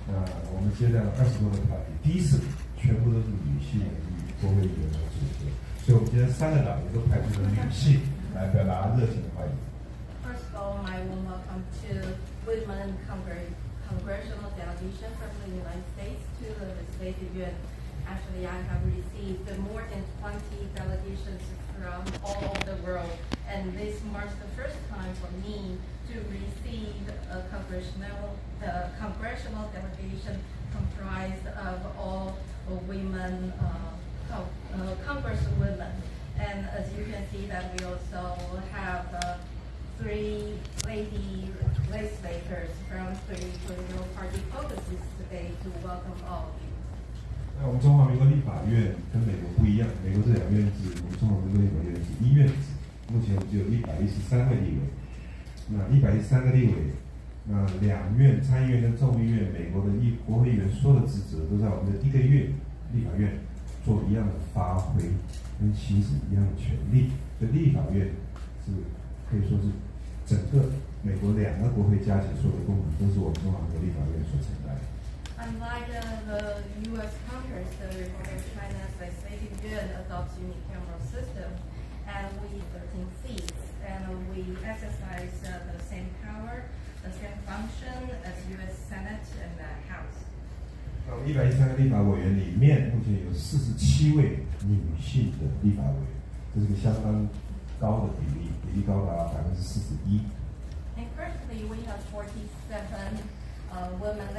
我们接待了20多个团体，第一次全部都是女性与国会议员的组合，所以我们今天3个党也都派出了女性来表达热情的欢迎。 First of all, my warm welcome to women congressional delegation from the United States to the legislative yuan. Actually, I have received more than 20 delegations from all over the world, and this marks the first time for me to receive a congressional delegation comprised of all women congresswomen. And as you can see that we also have 3 lady legislators from 3 political party caucuses today to welcome all of you. 那我们中华民国立法院跟美国不一样，美国这2院制，我们中华民国立法院是1院制，目前我们只有113位立委。那113个立委，那2院参议院跟众议院，美国的国会议员所有的职责都在我们的1个月立法院做一样的发挥，跟行使一样的权利。所以立法院是可以说是整个美国2个国会加起所有的功能，都是我们中华民国立法院所承担的。 Unlike the U.S. Congress, the Republic of China's legislative yuan adopts unicameral system, and we 13 seats, and we exercise the same power, the same function as U.S. Senate and the House. 那我们113个立法委员里面，目前有47位女性的立法委员，这是个相当高的比例高达41%。 And currently, we have 47 women